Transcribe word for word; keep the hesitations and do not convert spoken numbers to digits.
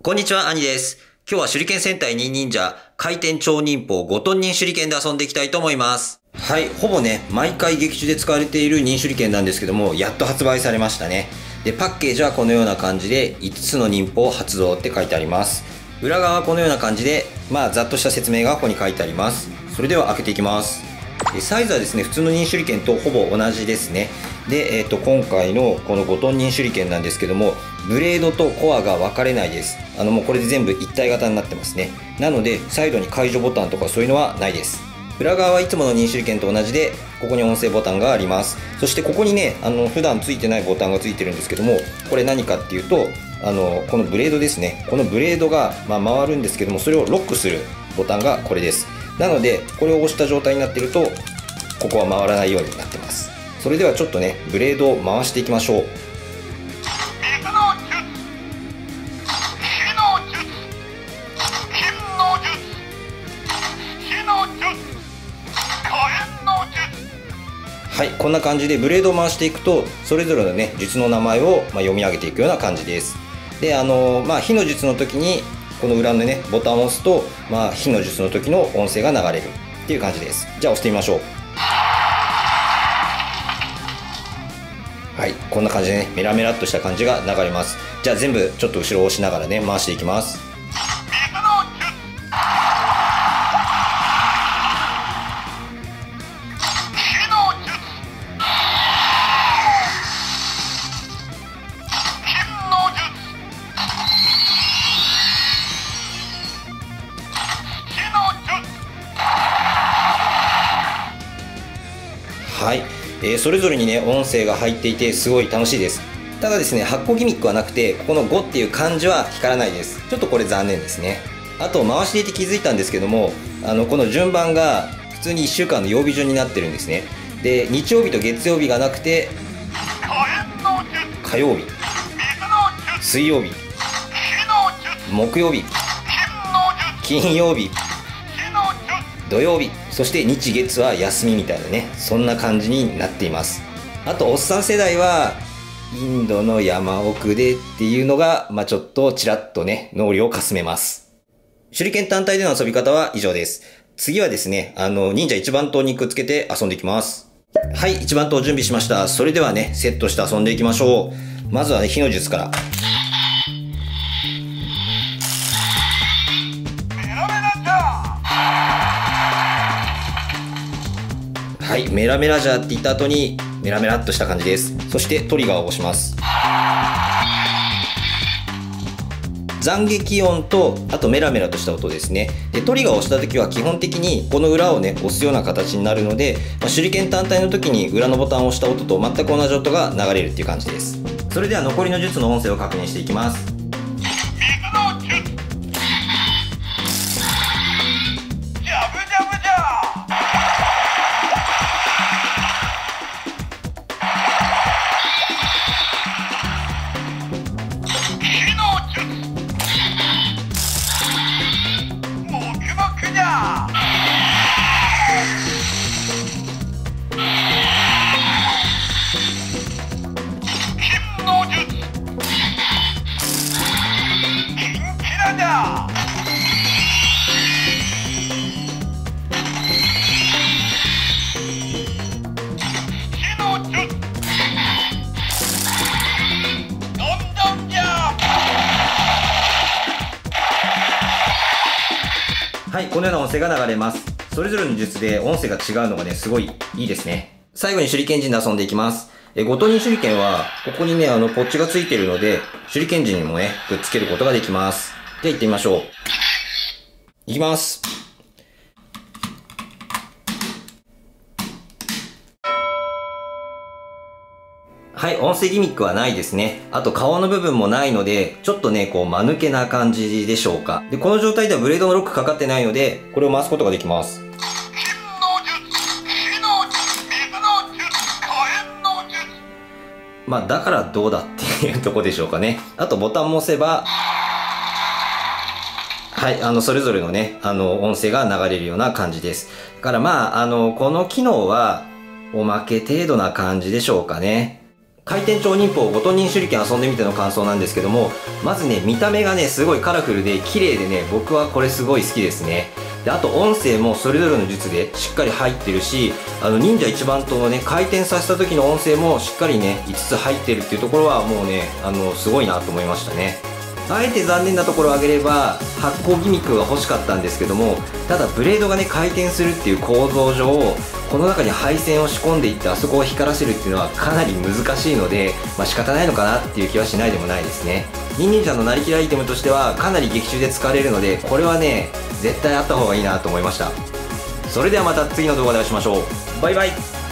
こんにちは、兄です。今日は手裏剣戦隊忍忍者回転超忍法ごトン忍手裏剣で遊んでいきたいと思います。はい、ほぼね、毎回劇中で使われている忍手裏剣なんですけども、やっと発売されましたね。で、パッケージはこのような感じで、いつつの忍法発動って書いてあります。裏側はこのような感じで、まあ、ざっとした説明がここに書いてあります。それでは開けていきます。サイズはですね、普通の忍手裏剣とほぼ同じですね。で、えっと、今回のこのごトン忍手裏剣なんですけども、ブレードとコアが分かれないです。あの、もうこれで全部一体型になってますね。なので、サイドに解除ボタンとかそういうのはないです。裏側はいつもの忍手裏剣と同じで、ここに音声ボタンがあります。そしてここにね、あの、普段ついてないボタンがついてるんですけども、これ何かっていうと、あの、このブレードですね。このブレードが、まあ、回るんですけども、それをロックするボタンがこれです。なので、これを押した状態になっていると、ここは回らないようになってます。それではちょっとね、ブレードを回していきましょう。はい、こんな感じでブレードを回していくと、それぞれのね、術の名前を、まあ、読み上げていくような感じです。で、あのー、まあ、火の術の時に、この裏のね、ボタンを押すと、まあ、火の術の時の音声が流れるっていう感じです。じゃあ押してみましょう。はい、こんな感じでね、メラメラっとした感じが流れます。じゃあ全部ちょっと後ろを押しながらね、回していきます。はい、えー、それぞれにね音声が入っていてすごい楽しいです。ただですね、発行ギミックはなくて、ここのごっていう漢字は光らないです。ちょっとこれ残念ですね。あと回していて気づいたんですけども、あのこの順番が普通にいっしゅうかんの曜日順になってるんですね。で、日曜日と月曜日がなくて、火曜日、水曜日、木曜日、金曜日、土曜日、そして日月は休みみたいなね、そんな感じになっています。あとおっさん世代はインドの山奥でっていうのが、まあちょっとちらっとね脳裏をかすめます。手裏剣単体での遊び方は以上です。次はですね、あの忍者一番刀にくっつけて遊んでいきます。はい、一番刀準備しました。それではね、セットして遊んでいきましょう。まずはね、火の術から。はい、メラメラジャーって言った後にメラメラっとした感じです。そしてトリガーを押します。斬撃音と、あとメラメラとした音ですね。で、トリガーを押した時は基本的にこの裏をね押すような形になるので、まあ、手裏剣単体の時に裏のボタンを押した音と全く同じ音が流れるっていう感じです。それでは残りの術の音声を確認していきます。はい、このような音声が流れます。それぞれの術で音声が違うのがね、すごいいいですね。最後に手裏剣陣で遊んでいきます。え、ごトン忍手裏剣は、ここにね、あの、ポッチがついているので、手裏剣陣にもね、くっつけることができます。では行ってみましょう。いきます。はい、音声ギミックはないですね。あと顔の部分もないので、ちょっとね、こう、間抜けな感じでしょうか。で、この状態ではブレードのロックかかってないので、これを回すことができます。まあ、だからどうだっていうとこでしょうかね。あとボタンも押せば、はい、あの、それぞれのね、あの、音声が流れるような感じです。だからまあ、あの、この機能は、おまけ程度な感じでしょうかね。 回転超忍法ごトン忍手裏剣遊んでみての感想なんですけども、まずね、見た目がね、すごいカラフルで綺麗でね、僕はこれすごい好きですね。で、あと音声もそれぞれの術でしっかり入ってるし、あの、忍者一番刀をね、回転させた時の音声もしっかりね、いつつ入ってるっていうところはもうね、あの、すごいなと思いましたね。あえて残念なところを挙げれば発光ギミックが欲しかったんですけども、ただブレードがね回転するっていう構造上、この中に配線を仕込んでいってあそこを光らせるっていうのはかなり難しいので、まあ、仕方ないのかなっていう気はしないでもないですね。ニンニンジャのなりきりアイテムとしてはかなり劇中で使われるので、これはね絶対あった方がいいなと思いました。それではまた次の動画でお会いしましょう。バイバイ。